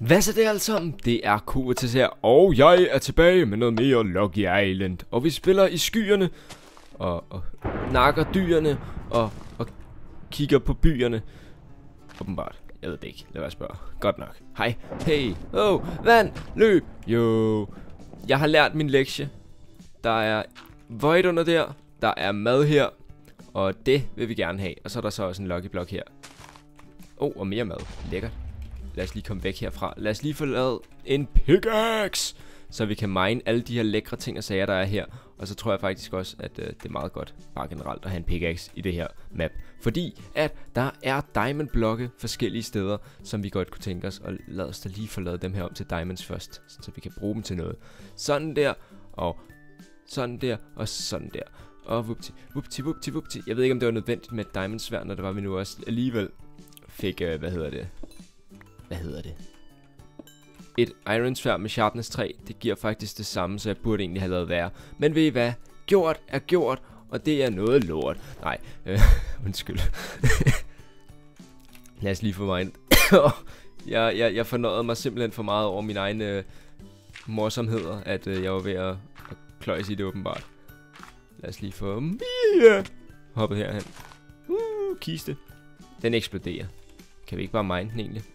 Hvad så det alle sammen? Det er KTS her, og jeg er tilbage med noget mere Lucky Island. Og vi spiller i skyerne, og nakker dyrene, og kigger på byerne. Åbenbart. Jeg ved det ikke. Lad være spørge. Godt nok. Hej. Hey. Vand. Løb. Jo. Jeg har lært min lektie. Der er void under der. Der er mad her. Og det vil vi gerne have. Og så er der så også en lucky block her. Og mere mad. Lækkert. Lad os lige komme væk herfra. Lad os lige få lavet en pickaxe, så vi kan mine alle de her lækre ting og sager, der er her. Og så tror jeg faktisk også, at det er meget godt, bare generelt, at have en pickaxe i det her map. Fordi at der er diamond blokke forskellige steder, som vi godt kunne tænke os. Og lad os da lige få lavet dem her om til diamonds først, så vi kan bruge dem til noget. Sådan der, og sådan der, og sådan der. Og vupti, vupti, vupti, vupti. Jeg ved ikke, om det var nødvendigt med et diamondsværd, når det var, vi nu også alligevel fik, hvad hedder det? Et iron sværd med sharpness 3, det giver faktisk det samme, så jeg burde egentlig have lavet værre. Men ved I hvad? Gjort er gjort, og det er noget lort. Nej, undskyld. Lad os lige få mig ind. Jeg fornøjede mig simpelthen for meget over mine egne morsomheder, at jeg var ved at kløjse i det åbenbart. Lad os lige få hoppet herhen. Kiste. Den eksploderer. Kan vi ikke bare mine den egentlig?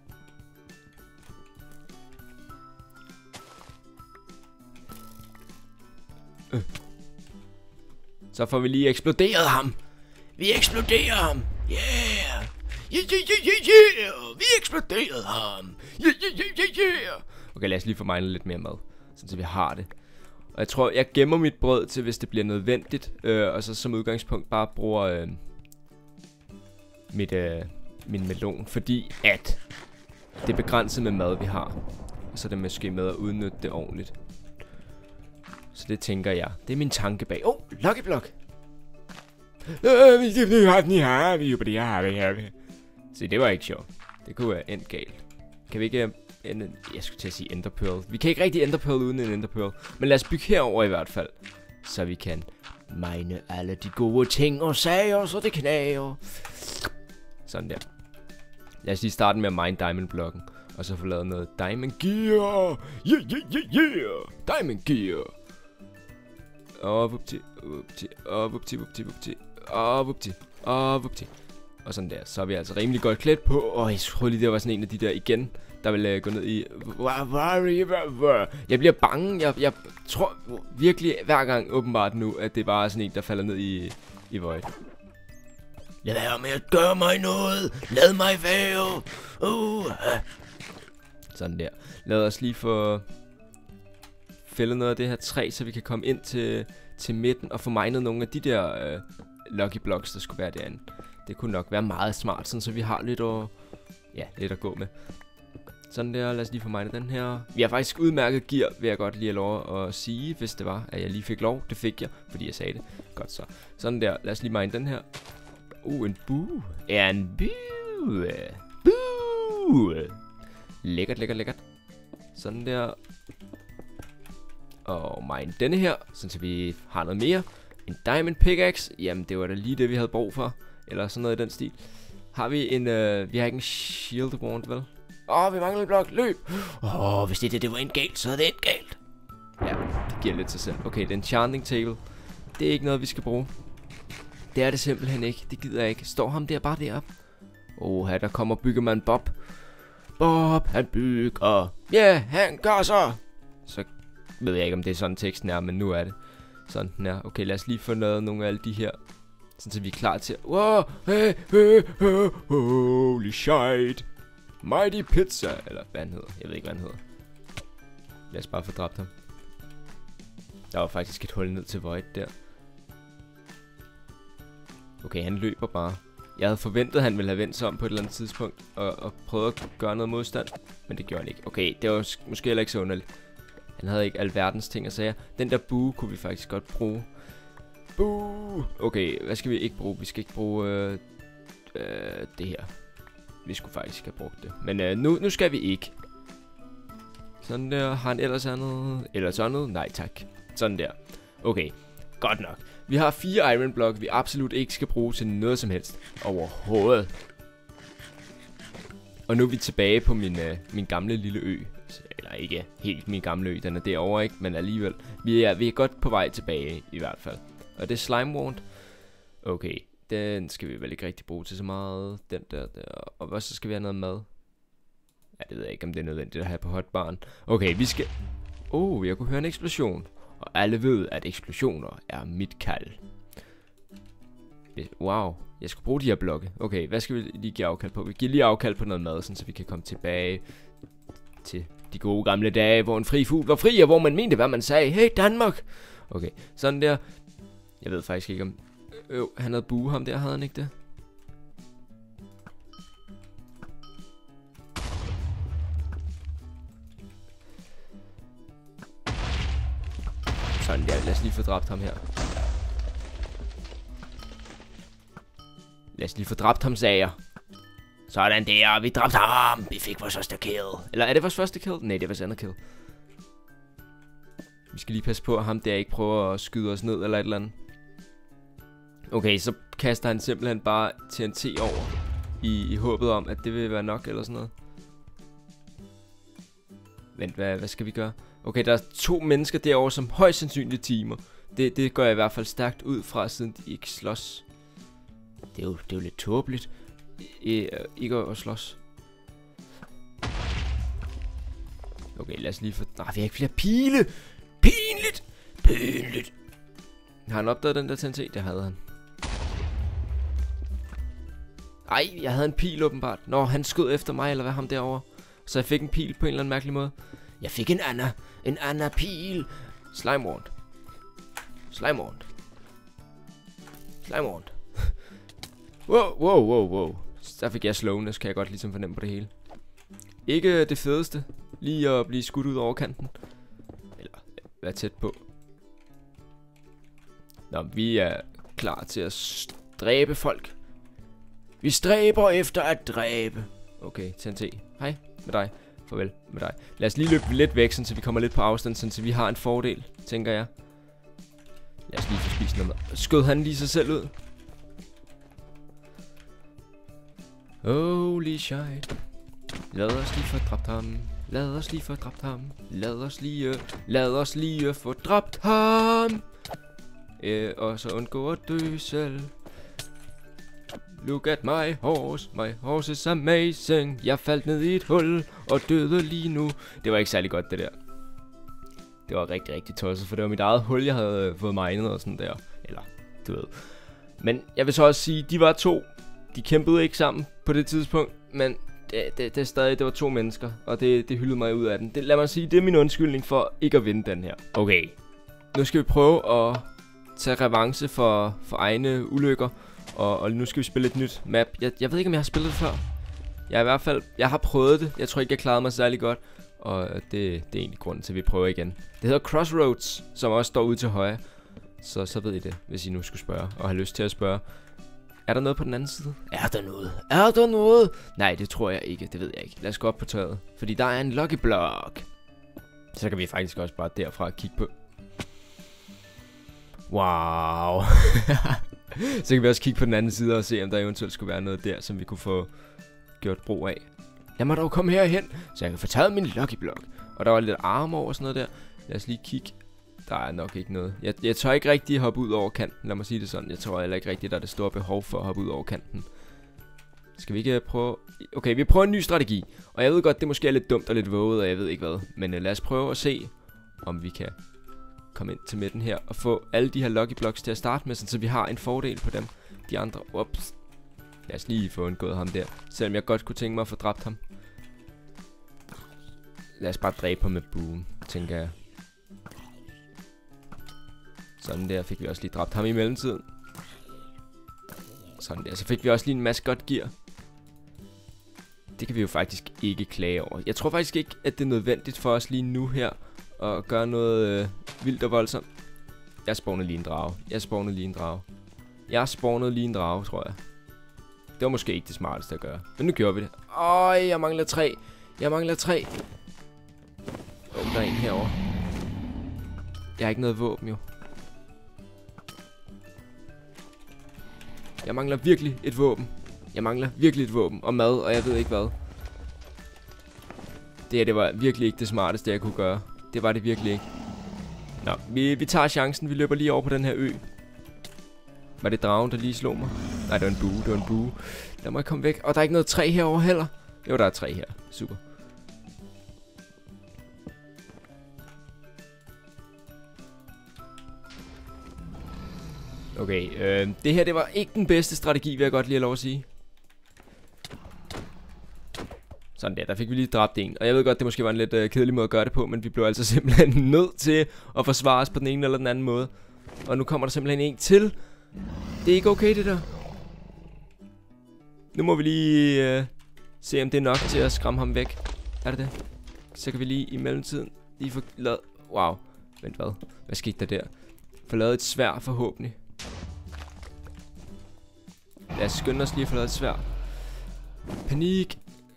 Så får vi lige eksploderet ham. Vi eksploderer ham. Yeah. Yeah. Vi eksploderede ham. Yeah. Okay, lad os lige få minet lidt mere mad, så vi har det. Og jeg tror, jeg gemmer mit brød til, hvis det bliver nødvendigt. Og så som udgangspunkt bare bruger min melon. Fordi at det er begrænset med mad, vi har. Og så er det måske med at udnytte det ordentligt. Så det tænker jeg. Det er min tanke bag. Lucky block. Se, det var ikke sjovt. Det kunne være endt galt. Kan vi ikke jeg skulle til at sige ender pearl. Vi kan ikke rigtig ender pearl uden en ender pearl. Men lad os bygge herover i hvert fald. Så vi kan mine alle de gode ting og sager, så det knager. Sådan der. Lad os lige starte med at mine diamond blokken. Og så få lavet noget diamond gear. Yeah. Diamond gear. Vupti, vupti, vupti, vupti, vupti, vupti, vupti. Og sådan der, så er vi altså rimelig godt klædt på. Jeg tror lige, det var sådan en af de der igen, der vil gå ned i. Jeg bliver bange. Jeg tror virkelig hver gang åbenbart nu, at det bare er sådan en, der falder ned i void. Lad være med at gøre mig noget. Lad mig være. Sådan der. Lad os lige få fælde noget af det her træ, så vi kan komme ind til midten og få minet nogle af de der lucky blocks, der skulle være derinde. Det kunne nok være meget smart, sådan, så vi har lidt at gå med. Sådan der, lad os lige få minet den her. Vi har faktisk udmærket gear, vil jeg godt lige have lov at sige, hvis det var, at jeg lige fik lov. Det fik jeg, fordi jeg sagde det. Godt så. Sådan der, lad os lige mine den her. En bue. En bue. Bue. Lækkert, lækkert, lækkert. Sådan der. Og mine denne her, så vi har noget mere. En diamond pickaxe. Jamen, det var da lige det, vi havde brug for. Eller sådan noget i den stil. Har vi en, vi har ikke en shield wand, vel? Vi mangler en blok. Løb. Hvis det var en galt, så er det et galt. Ja, det giver lidt sig selv. Okay, det er en enchanting table. Det er ikke noget, vi skal bruge. Det er det simpelthen ikke. Det gider jeg ikke. Står ham der bare deroppe? Her der kommer byggemand Bob. Bob, han bygger. Ja, han gør så. Så ved jeg ikke, om det er sådan teksten er, men nu er det sådan den er. Okay, lad os lige få lavet nogle af alle de her, så vi er klar til. Holy shit. Mighty Pizza. Eller hvad han hedder. Jeg ved ikke, hvad han hedder. Lad os bare få dræbt ham. Der var faktisk et hul ned til void der. Okay, han løber bare. Jeg havde forventet, at han ville have vendt sig om på et eller andet tidspunkt og prøvet at gøre noget modstand. Men det gjorde han ikke. Okay, det var måske heller ikke så underligt. Han havde ikke alverdens ting at sige. Den der bue kunne vi faktisk godt bruge. Bue! Okay, hvad skal vi ikke bruge? Vi skal ikke bruge det her. Vi skulle faktisk have brugt det. Men nu skal vi ikke. Sådan der. Har han ellers andet? Ellers andet? Nej tak. Sådan der. Okay, godt nok. Vi har 4 iron block, vi absolut ikke skal bruge til noget som helst. Overhovedet. Og nu er vi tilbage på min gamle lille ø. Eller ikke helt min gamle ø, den er derovre, ikke? Men alligevel. Vi er godt på vej tilbage, i hvert fald. Og det er Slime Wand. Okay, den skal vi vel ikke rigtig bruge til så meget. Den der. Og hvad så skal vi have noget mad? Ja, det ved jeg ikke, om det er nødvendigt at have på hotbaren. Okay, vi skal... jeg kunne høre en eksplosion. Og alle ved, at eksplosioner er mit kald. Wow, jeg skal bruge de her blokke. Okay, hvad skal vi lige give afkald på? Vi giver lige afkald på noget mad, sådan, så vi kan komme tilbage til de gode gamle dage, hvor en fri fugl var fri, og hvor man mente, hvad man sagde. Hey Danmark! Okay, sådan der. Jeg ved faktisk ikke om... han havde bue ham der, havde han ikke det? Sådan der, lad os lige få dræbt ham her. Lad os lige få dræbt ham, sagde jeg. Sådan der, vi dræbte ham. Vi fik vores første kill. Eller er det vores første kill? Nej, det er vores andet kill. Vi skal lige passe på, at ham der ikke prøver at skyde os ned eller et eller andet. Okay, så kaster han simpelthen bare TNT over. I håbet om, at det vil være nok eller sådan noget. Vent, hvad skal vi gøre? Okay, der er 2 mennesker derovre, som højst sandsynligt timer. Det går jeg i hvert fald stærkt ud fra, siden de ikke slås. Det er jo lidt tåbeligt. Ikke at slås. Okay, lad os lige få... Nej, vi har ikke flere pile! Pinligt! Pinligt! Har han opdaget den der TNT? Det havde han. Ej, jeg havde en pil åbenbart. Nå, han skød efter mig, eller hvad, ham derovre. Så jeg fik en pil på en eller anden mærkelig måde. Jeg fik en Anna pil. Slime Wand. Slime Wand. Slime Wand. Wow. Der fik jeg slowness, kan jeg godt ligesom fornemme på det hele. Ikke det fedeste. Lige at blive skudt ud over kanten. Eller være tæt på. Nå, vi er klar til at dræbe folk. Vi stræber efter at dræbe. Okay, TNT. Hej med dig. Farvel med dig. Lad os lige løbe lidt væk, så vi kommer lidt på afstand, så vi har en fordel, tænker jeg. Lad os lige få spist noget mad. Skød han lige sig selv ud? Holy shit. Lad os lige få dræbt ham. Lad os lige få dræbt ham. Lad os lige få dræbt ham. Og så undgå at dø selv. Look at my horse is amazing. Jeg faldt ned i et hul og døde lige nu. Det var ikke særlig godt, det der. Det var rigtig, rigtig tosset, for det var mit eget hul, jeg havde fået minet og sådan der. Eller, du ved. Men jeg vil så også sige, de var 2. De kæmpede ikke sammen på det tidspunkt, men det er stadig, det var 2 mennesker, og det hyldede mig ud af den. Lad mig sige, det er min undskyldning for ikke at vinde den her. Okay, nu skal vi prøve at tage revanche for egne ulykker. Og nu skal vi spille et nyt map. Jeg ved ikke, om jeg har spillet det før. Jeg har prøvet det. Jeg tror ikke, jeg klarede mig særlig godt. Og det er egentlig grunden til, at vi prøver igen. Det hedder Crossroads, som også står ude til højre. Så ved I det, hvis I nu skulle spørge, og har lyst til at spørge. Er der noget på den anden side? Er der noget? Nej, det tror jeg ikke. Det ved jeg ikke. Lad os gå op på taget. Fordi der er en lucky block. Så kan vi faktisk også bare derfra kigge på. Wow. Så kan vi også kigge på den anden side og se, om der eventuelt skulle være noget der, som vi kunne få gjort brug af. Lad mig dog komme herhen, så jeg kan få taget min lucky block. Og der var lidt armor og sådan noget der. Lad os lige kigge. Der er nok ikke noget. Jeg tør ikke rigtig hoppe ud over kanten, lad mig sige det sådan. Jeg tror heller ikke rigtigt, der er det store behov for at hoppe ud over kanten. Skal vi ikke prøve... Okay, vi prøver en ny strategi. Og jeg ved godt, det måske er lidt dumt og lidt våget, og jeg ved ikke hvad. Men lad os prøve at se, om vi kan komme ind til midten her og få alle de her lucky blocks til at starte med, så vi har en fordel på dem. De andre... Ups. Lad os lige få undgået ham der. Selvom jeg godt kunne tænke mig at få dræbt ham. Lad os bare dræbe ham med buen, tænker jeg. Sådan der fik vi også lige dræbt ham i mellemtiden. Sådan der. Så fik vi også lige en masse godt gear. Det kan vi jo faktisk ikke klage over. Jeg tror faktisk ikke, at det er nødvendigt for os lige nu her at gøre noget vildt og voldsomt. Jeg spawnede lige en drage, tror jeg. Det var måske ikke det smarteste at gøre. Men nu gjorde vi det. Jeg mangler 3. Der er en herovre. Jeg har ikke noget våben jo. Jeg mangler virkelig et våben. Og mad, og jeg ved ikke hvad. Det her, det var virkelig ikke det smarteste, jeg kunne gøre. Det var det virkelig ikke. Nå, vi tager chancen. Vi løber lige over på den her ø. Var det dragen, der lige slog mig? Nej, det var en bue. Det var en bue. Der må jeg komme væk. Og der er ikke noget træ herovre heller. Jo, der er træ her. Super. Okay, det her, det var ikke den bedste strategi, vil jeg godt lige have lov at sige. Sådan der fik vi lige dræbt en. Og jeg ved godt, det måske var en lidt kedelig måde at gøre det på, men vi blev altså simpelthen nødt til at forsvare os på den ene eller den anden måde. Og nu kommer der simpelthen en til. Det er ikke okay, det der. Nu må vi lige se, om det er nok til at skræmme ham væk. Er det det? Så kan vi lige i mellemtiden lige få lavet... Wow. Vent, hvad? Hvad skete der? Få lavet et sværd forhåbentlig. Lad os skynde os lige at få lavet et sværd. Panik.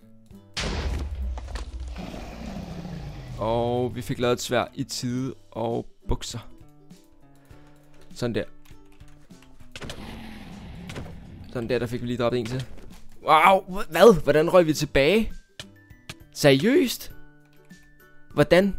Og vi fik lavet et sværd i tide og bukser. Sådan der. Sådan der fik vi lige dræbt en til. Wow, hvad? Hvordan røg vi tilbage? Seriøst? Hvordan?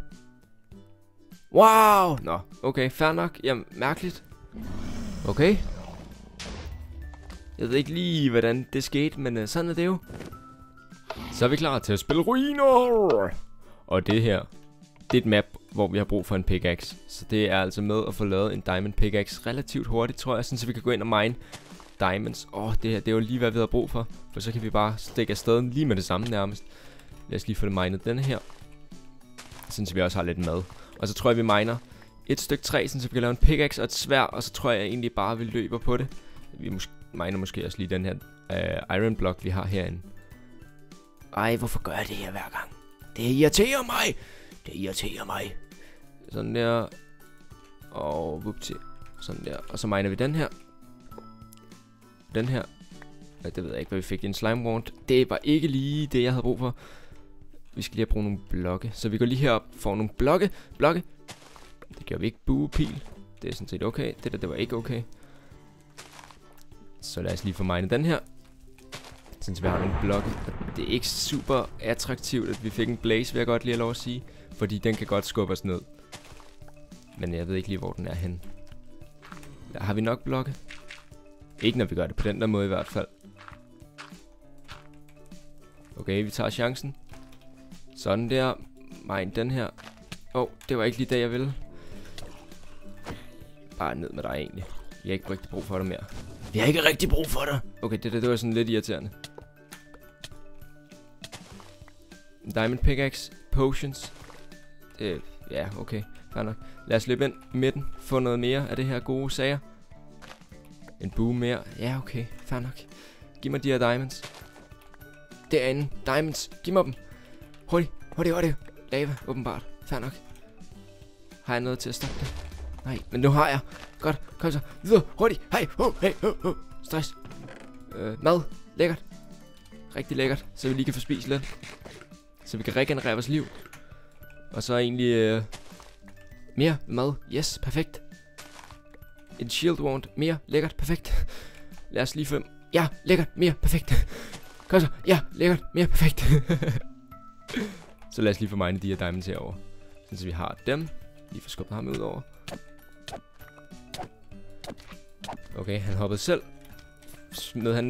Wow. Nå, okay, fair nok. Jamen, mærkeligt. Okay. Jeg ved ikke lige, hvordan det skete, men sådan er det jo. Så er vi klar til at spille ruiner. Og det her, det er et map, hvor vi har brug for en pickaxe. Så det er altså med at få lavet en diamond pickaxe relativt hurtigt, tror jeg. Sådan, så vi kan gå ind og mine diamonds. Det her, det er jo lige, hvad vi har brug for. For så kan vi bare stikke afsted lige med det samme nærmest. Lad os lige få det minet denne her. Sådan, så vi også har lidt mad. Og så tror jeg, vi miner et stykke træ, sådan, så vi kan lave en pickaxe og et sværd. Og så tror jeg egentlig bare, vi løber på det. Vi miner måske også lige den her iron block, vi har herinde. Ej, hvorfor gør jeg det her hver gang? Det irriterer mig. Det irriterer mig. Sådan der. Og whoopty. Sådan der. Og så miner vi den her. Den her. Ja, det ved jeg ikke, hvad vi fik. En slime wand. Det var ikke lige det, jeg havde brug for. Vi skal lige have brugt nogle blokke. Så vi går lige herop for nogle blokke. Det gør vi ikke. Buepil. Det er sådan set okay. Det der, det var ikke okay. Så lad os lige få minet den her. Sådan, vi har nogle blokke. Det er ikke super attraktivt, at vi fik en blaze, vil jeg godt lige have lov at sige. Fordi den kan godt skubbe os ned. Men jeg ved ikke lige, hvor den er henne. Der har vi nok blokke. Ikke når vi gør det på den der måde i hvert fald. Okay, vi tager chancen. Sådan der. Mine den her. Det var ikke lige det, jeg ville. Bare ned med dig egentlig. Jeg har ikke rigtig brug for dig mere. Vi har ikke rigtig brug for dig. Okay, det var sådan lidt irriterende. Diamond pickaxe, potions. Ja, okay, fair nok. Lad os løbe ind i midten, få noget mere af det her gode sager. En bue mere. Ja, okay, fair nok. Giv mig de her diamonds. Derinde, diamonds, giv mig dem. Hurtigt. Lava, åbenbart. Fair nok. Har jeg noget til at stoppe det? Nej, men nu har jeg. Godt, kom så. Videre, hurtigt. Hey. Stress. Mad, lækkert. Rigtig lækkert, så vi lige kan få spist lidt. Så vi kan regenerere vores liv. Og så egentlig mere mad. Yes, perfekt. En shield wand. Mere, lækkert, perfekt. Lad os lige få. Ja, lækkert, mere, perfekt. Kom så. Ja, lækkert, mere, perfekt. Så lad os lige få minet de her diamonds herover. Så vi har dem. Lige få skubbet ham ud over. Okay, han hoppede selv. Smed han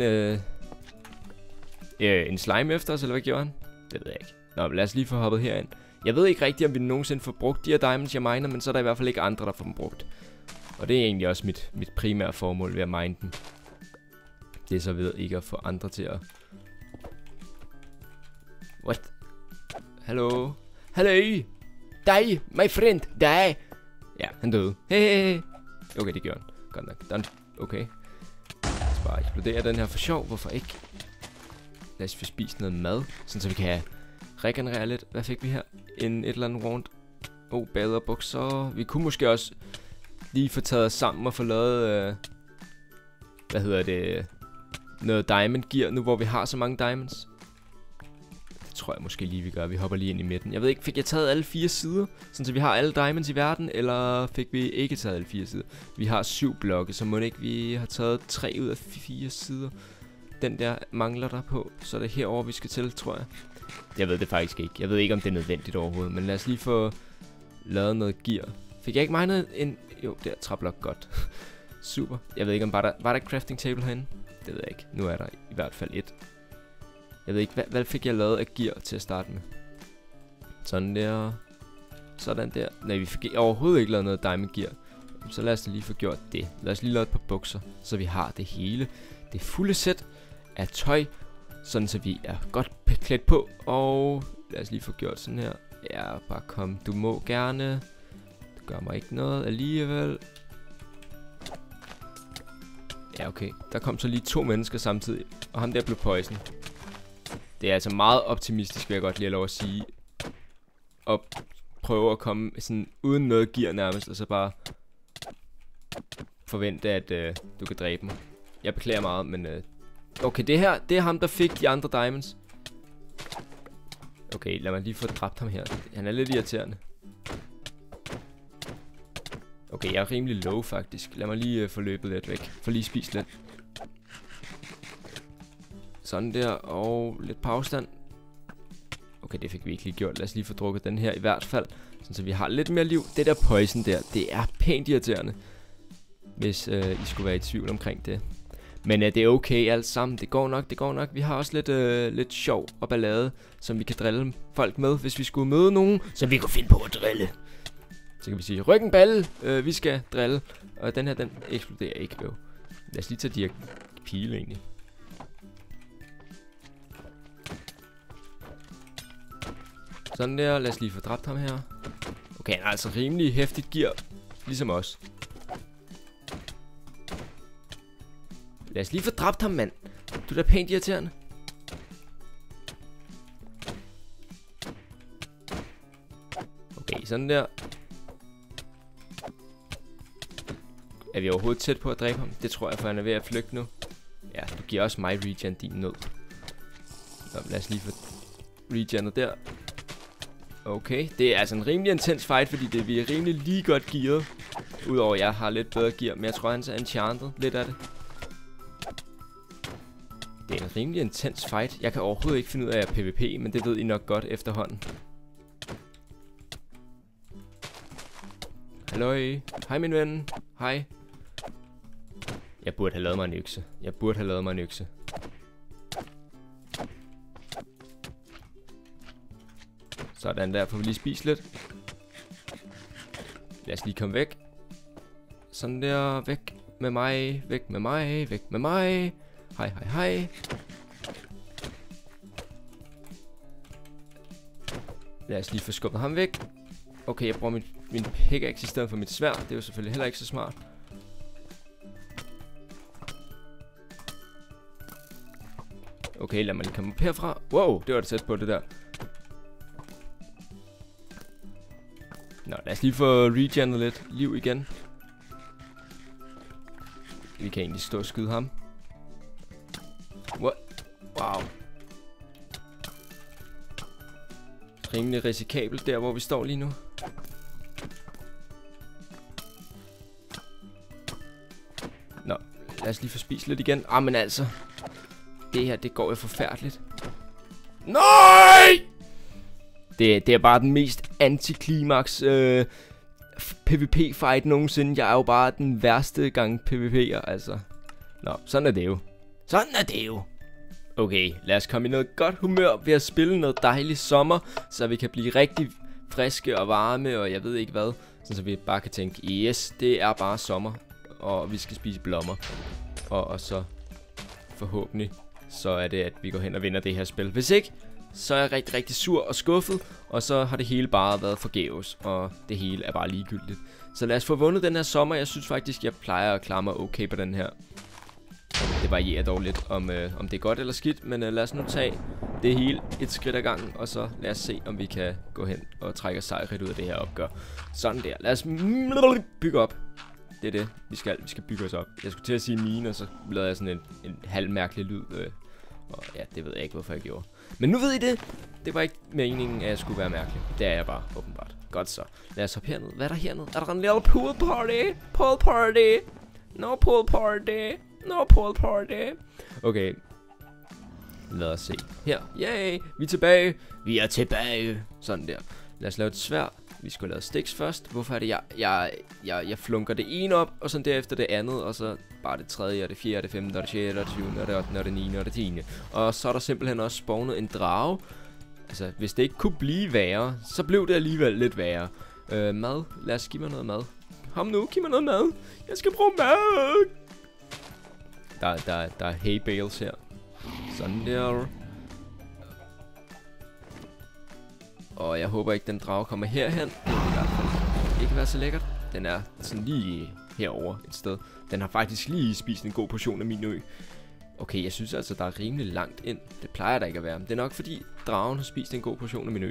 en slime efter os, eller hvad gjorde han? Det ved jeg ikke. Nå, lad os lige få hoppet herind. Jeg ved ikke rigtigt, om vi nogensinde får brugt de her diamonds, jeg miner, men så er der i hvert fald ikke andre, der får dem brugt. Og det er egentlig også mit primære formål ved at mine dem. Det er så ved ikke at få andre til at... What? Hallo? Hallo? Dig, my friend, dig. Ja, han døde. Hey. Okay, det gjorde han. Godt nok. Done. Okay. Lad os bare eksplodere den her for sjov. Hvorfor ikke? Lad os få spist noget mad, sådan så vi kan regenerere lidt. Hvad fik vi her? Et eller andet wand. Bader bukser. Vi kunne måske også lige få taget os sammen og få lavet... noget diamond gear, nu hvor vi har så mange diamonds. Det tror jeg måske lige vi gør. Vi hopper lige ind i midten. Jeg ved ikke, fik jeg taget alle 4 sider? Sådan så vi har alle diamonds i verden, eller fik vi ikke taget alle 4 sider? Vi har 7 blokke, så må ikke vi har taget 3 ud af 4 sider. Den der mangler der på, så er det herover vi skal til, tror jeg. Jeg ved det faktisk ikke. Jeg ved ikke, om det er nødvendigt overhovedet. Men lad os lige få lavet noget gear. Fik jeg ikke minet en... Jo, der træblok godt. Super. Jeg ved ikke, om var der et crafting table herinde? Det ved jeg ikke. Nu er der i hvert fald et. Jeg ved ikke, hvad fik jeg lavet af gear til at starte med? Sådan der. Sådan der. Nej, vi fik overhovedet ikke lavet noget diamond gear. Så lad os lige få gjort det. Lad os lige lave et par bukser, så vi har det hele. Det fulde sæt af tøj, sådan så vi er godt klædt på. Og lad os lige få gjort sådan her. Ja, bare kom. Du må gerne. Det gør mig ikke noget alligevel. Ja, okay. Der kom så lige 2 mennesker samtidig. Og ham der blev poison. Det er altså meget optimistisk, vil jeg godt lige have lov at sige. Og prøve at komme sådan uden noget gear nærmest. Og så bare forvente, at du kan dræbe mig. Jeg beklager meget, men... Okay, det her, det er ham, der fik de andre diamonds. Okay, lad mig lige få dræbt ham her. Han er lidt irriterende. Okay, jeg er rimelig low faktisk. Lad mig lige få løbet lidt væk. Få lige spist lidt. Sådan der, og lidt på afstand. Okay, det fik vi ikke lige gjort. Lad os lige få drukket den her i hvert fald. Sådan, så vi har lidt mere liv. Det der poison der, det er pænt irriterende. Hvis I skulle være i tvivl omkring det. Men det er okay alt sammen. Det går nok, det går nok. Vi har også lidt sjov og ballade, som vi kan drille folk med, hvis vi skulle møde nogen, som vi kunne finde på at drille. Så kan vi sige, ryggen balle, vi skal drille. Og den her, den eksploderer ikke, jo. Lad os lige tage de her pile egentlig. Sådan der, lad os lige få dræbt ham her. Okay, han er altså rimelig hæftigt gear, ligesom os. Lad os lige få dræbt ham, mand. Du er da pænt irriterende. Okay, sådan der. Er vi overhovedet tæt på at dræbe ham? Det tror jeg, for han er ved at flygte nu. Ja, du giver også mig regen, din nød. Så lad os lige få regenet der. Okay, det er altså en rimelig intens fight, fordi vi er rimelig lige godt gearet. Udover at jeg har lidt bedre gear, men jeg tror han er enchanted lidt af det. Det er en rimelig intens fight. Jeg kan overhovedet ikke finde ud af PvP, men det ved I nok godt efterhånden. Halløj. Hej min ven. Hej. Jeg burde have lavet mig en økse. Sådan der, får vi lige spise lidt. Lad os lige komme væk. Sådan der, væk med mig, væk med mig, væk med mig. Hej, hej, hej. Lad os lige få skubbet ham væk. Okay, jeg bruger min pickaxe i stedet for mit sværd. Det er jo selvfølgelig heller ikke så smart. Okay, lad mig lige komme op herfra. Wow, det var det tæt på det der. Nå, lad os lige få regenet lidt liv igen. Vi kan egentlig stå og skyde ham. What? Wow. Rimelig risikabelt der, hvor vi står lige nu. Nå, lad os lige få spist lidt igen. Men altså. Det her, det går jo forfærdeligt. Nej! Det er bare den mest antiklimaks PvP-fight nogensinde. Jeg er jo bare den værste gang PvP'er, altså. Nå, sådan er det jo. Sådan er det jo. Okay, lad os komme i noget godt humør ved at spille noget dejlig sommer, så vi kan blive rigtig friske og varme, og jeg ved ikke hvad. Så vi bare kan tænke, yes, det er bare sommer, og vi skal spise blommer. Og så forhåbentlig, så er det, at vi går hen og vinder det her spil. Hvis ikke, så er jeg rigtig, rigtig sur og skuffet, og så har det hele bare været forgæves, og det hele er bare ligegyldigt. Så lad os få vundet den her sommer. Jeg synes faktisk, jeg plejer at klare mig okay på den her. Det varierer dog lidt, om det er godt eller skidt, men lad os nu tage det hele et skridt ad gangen, og så lad os se, om vi kan gå hen og trække os sejrigt ud af det her opgør. Sådan der. Lad os bygge op. Det er det, vi skal bygge os op. Jeg skulle til at sige mine, og så lavede jeg sådan en halvmærkelig lyd. Og ja, det ved jeg ikke, hvorfor jeg gjorde. Men nu ved I det. Det var ikke meningen, at jeg skulle være mærkelig. Det er jeg bare, åbenbart. Godt så. Lad os hoppe herned. Hvad er der hernede? Er der en lille pool party? Pool party? No pool party. No pool party. Okay. Lad os se. Her. Yay! Vi er tilbage. Vi er tilbage. Sådan der. Lad os lave et sværd. Vi skulle lave sticks først. Hvorfor er det, jeg flunker det ene op, og så derefter det andet, og så bare det tredje, og det fjerde, og det femte, og det sjette, og det syvende, og det ottende, og det niende, og det tiende. Og så er der simpelthen også spawnet en drage. Altså, hvis det ikke kunne blive værre, så blev det alligevel lidt værre. Mad. Lad os give mig noget mad. Kom nu, giv mig noget mad. Jeg skal bruge mad. Der er hay bales her. Sådan der. Og jeg håber ikke, den drage kommer herhen. Det vil i hvert fald ikke være så lækkert. Den er sådan lige herover et sted. Den har faktisk lige spist en god portion af min ø. Okay, jeg synes altså, der er rimelig langt ind. Det plejer der ikke at være. Det er nok fordi, dragen har spist en god portion af min ø.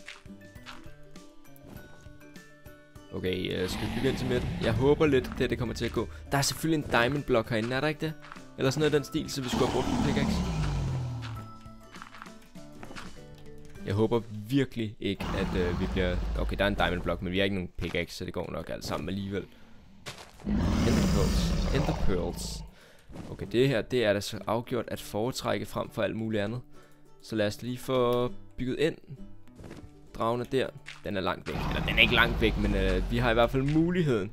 Okay, skal vi begynde til midten? Jeg håber lidt, det kommer til at gå. Der er selvfølgelig en diamond block herinde, er der ikke det? Eller sådan noget af den stil, så vi skulle have brugt en pickaxe. Jeg håber virkelig ikke, at vi bliver... Okay, der er en diamond block, men vi har ikke nogen pickaxe, så det går nok alt sammen alligevel. Ender pearls. Ender pearls. Okay, det her, det er da så afgjort at foretrække frem for alt muligt andet. Så lad os lige få bygget ind. Dragen er der. Den er langt væk. Eller den er ikke langt væk, men vi har i hvert fald muligheden.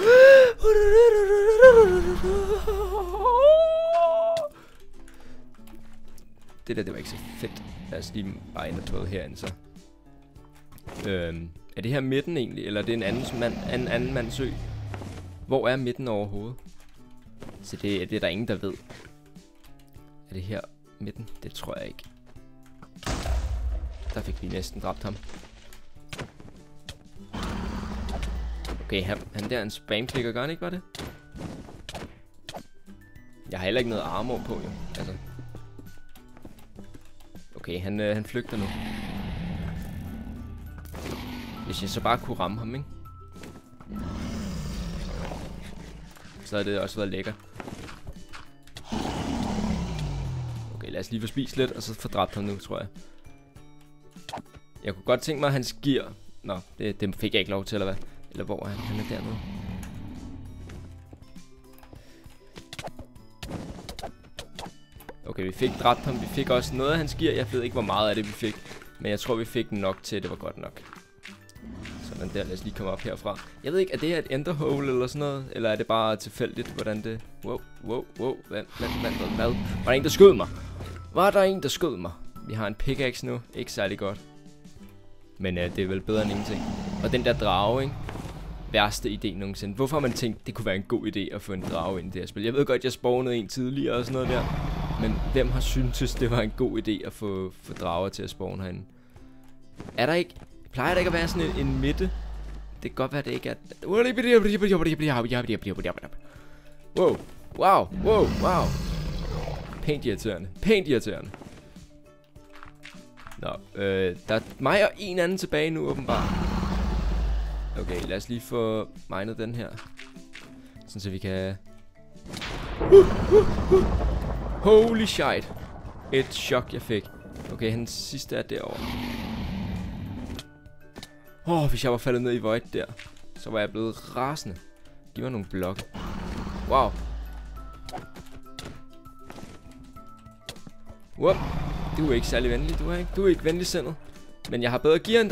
Det var ikke så fedt. Lad os lige bare ende på herinde så. Er det her midten egentlig? Eller er det en anden mands ø? Hvor er midten overhovedet? Så det er der ingen, der ved. Er det her midten? Det tror jeg ikke. Der fik vi næsten dræbt ham. Okay, han der er en spamklikker, gør han ikke, var det? Jeg har heller ikke noget armor på, jo. Altså. Okay, han flygter nu. Hvis jeg så bare kunne ramme ham, ikke? Så havde det også været lækkert. Okay, lad os lige få spist lidt, og så få dræbt ham nu, tror jeg. Jeg kunne godt tænke mig, at hans gear... Nå, det fik jeg ikke lov til, eller hvad? Eller hvor er han? Han er dernede. Okay, vi fik dræbt ham. Vi fik også noget af hans gear. Jeg ved ikke, hvor meget af det vi fik. Men jeg tror, vi fik nok til, det var godt nok. Sådan der, lad os lige komme op herfra. Jeg ved ikke, er det her et enderhole eller sådan noget? Eller er det bare tilfældigt, hvordan det... Wow. Hvad? Var der en, der skød mig? Var der en, der skød mig? Vi har en pickaxe nu. Ikke særlig godt. Men det er vel bedre end ingenting. Og den der drage, ikke? Værste idé nogensinde. Hvorfor har man tænkt, det kunne være en god idé at få en drage ind i det her spil? Jeg ved godt, jeg spawnede en tidligere og sådan noget der. Men hvem har syntes, det var en god idé at få drager til at spawne herinde? Er der ikke... Plejer der ikke at være sådan en midte? Det kan godt være, det ikke er... Wow. Pænt irriterende. Nå, der er mig og en anden tilbage nu, åbenbart. Okay, lad os lige få minet den her. Sådan så vi kan... Holy shit. Et chok, jeg fik. Okay, hans sidste er derovre. Hvis jeg var faldet ned i void der, så var jeg blevet rasende. Giv mig nogle blokke. Wow. Whoop. Du er ikke særlig venlig, du er ikke venlig sindet. Men jeg har bedre gear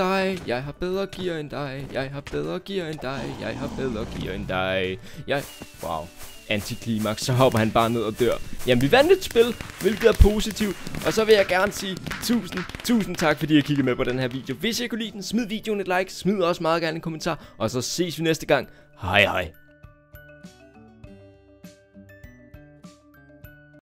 end dig. Wow. Antiklimaks, så hopper han bare ned og dør. Jamen, vi vandt et spil, hvilket er positivt. Og så vil jeg gerne sige tusind tak, fordi I kiggede med på den her video. Hvis I kunne lide den, smid videoen et like, smid også meget gerne en kommentar. Og så ses vi næste gang. Hej hej.